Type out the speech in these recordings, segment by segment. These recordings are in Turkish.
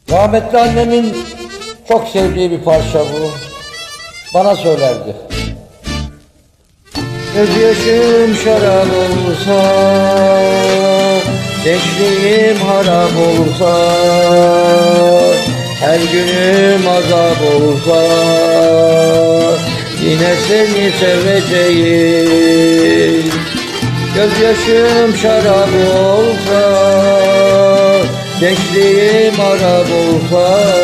Rahmetli annemin çok sevdiği bir parça bu. Bana söylerdi. Gözyaşım şarap olsa, gençliğim harap olsa, her günüm azap olsa, yine seni seveceğim. Gözyaşım şarap olsa, gençliğim harap olsa,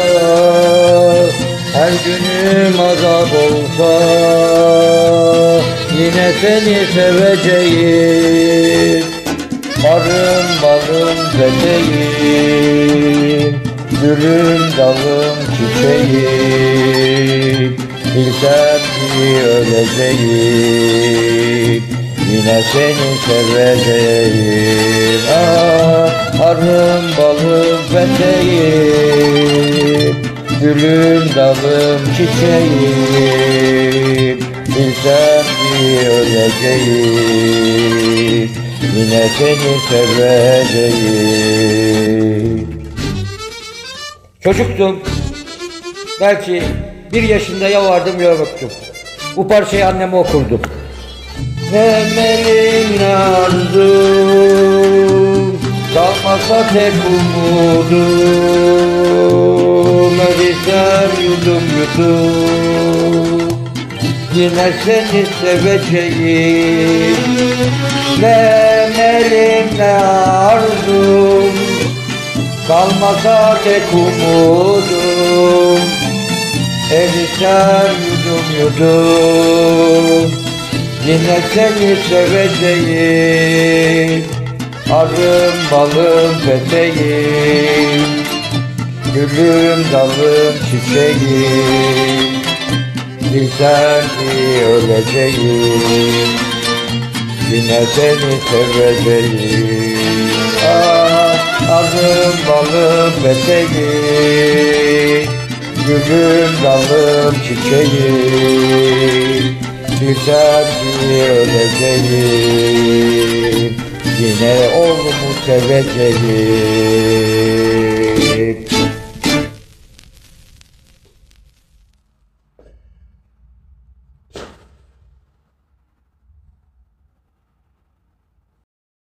her günüm azap olsa, yine seni seveceğim. Barım balım beteğim, gülüm dalım çiçeğim, bilsem ki öleceğim, yine seni seveceğim. Arım balım beteğim, gülüm dalım çiçeğim, bilsem ki öleceğim, yine seni seveceğim. Çocuktum, belki 1 yaşında ya vardım ya yoktum. Bu parçayı anneme okurdum. Emelim arzum, kalmasa tek umudum, ölüser yudum yudum, yine seni seveceğim. Ne emelim ne arzum, kalmasa tek umudum, eriser yudum yudum, yine seni seveceğim. Arım balım peteğim, gülüm dalım çiçeğim, bilsem ki öleceğim, yine seni seveceğim. Arım balım peteğim, gülüm dalım çiçeğim, bilsem ki öleceğim, yine oğlumu seveceğim.